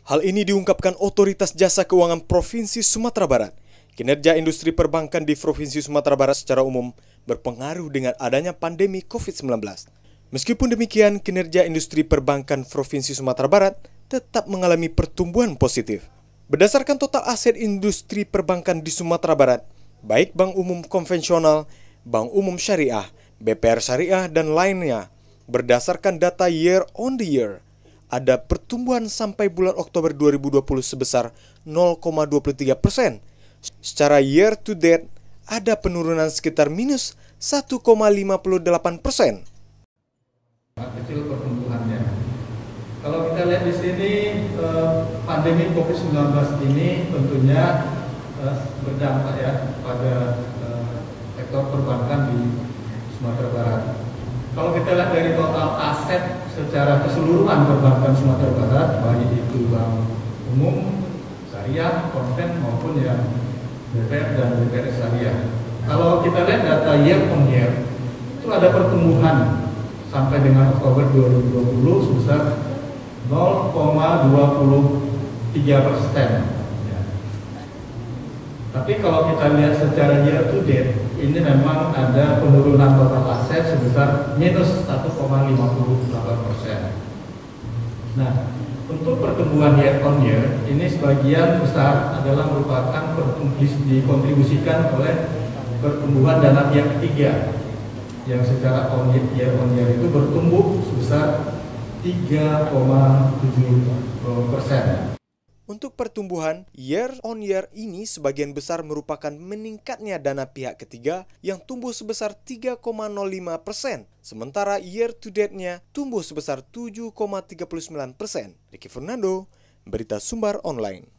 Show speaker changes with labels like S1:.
S1: Hal ini diungkapkan Otoritas Jasa Keuangan Provinsi Sumatera Barat. Kinerja industri perbankan di Provinsi Sumatera Barat secara umum berpengaruh dengan adanya pandemi COVID-19. Meskipun demikian, kinerja industri perbankan Provinsi Sumatera Barat tetap mengalami pertumbuhan positif. Berdasarkan total aset industri perbankan di Sumatera Barat, baik bank umum konvensional, bank umum syariah, BPR syariah, dan lainnya, berdasarkan data year on the year, ada pertumbuhan sampai bulan Oktober 2020 sebesar 0,23%. Secara year to date, ada penurunan sekitar minus 1,58%.
S2: Kecil pertumbuhannya. Kalau kita lihat di sini, pandemi COVID-19 ini tentunya berdampak ya pada sektor perbankan di Sumatera Barat. Kalau kita lihat dari total aset secara keseluruhan perbankan Sumatera Barat, baik itu bank umum, syariah, konven maupun yang BPR dan BPR syariah. Kalau kita lihat data year on year, itu ada pertumbuhan sampai dengan Oktober 2020 sebesar 0,23%. Tapi kalau kita lihat secara year to date, ini memang ada penurunan total aset sebesar minus 1,58%. Nah, untuk pertumbuhan year on year, ini sebagian besar adalah merupakan dikontribusikan oleh pertumbuhan dana pihak ketiga yang secara year on year itu bertumbuh sebesar 3,7%.
S1: Untuk pertumbuhan year on year ini sebagian besar merupakan meningkatnya dana pihak ketiga yang tumbuh sebesar 3,05%. Sementara year to date-nya tumbuh sebesar 7,39%. Ricky Fernando, Berita Sumbar Online.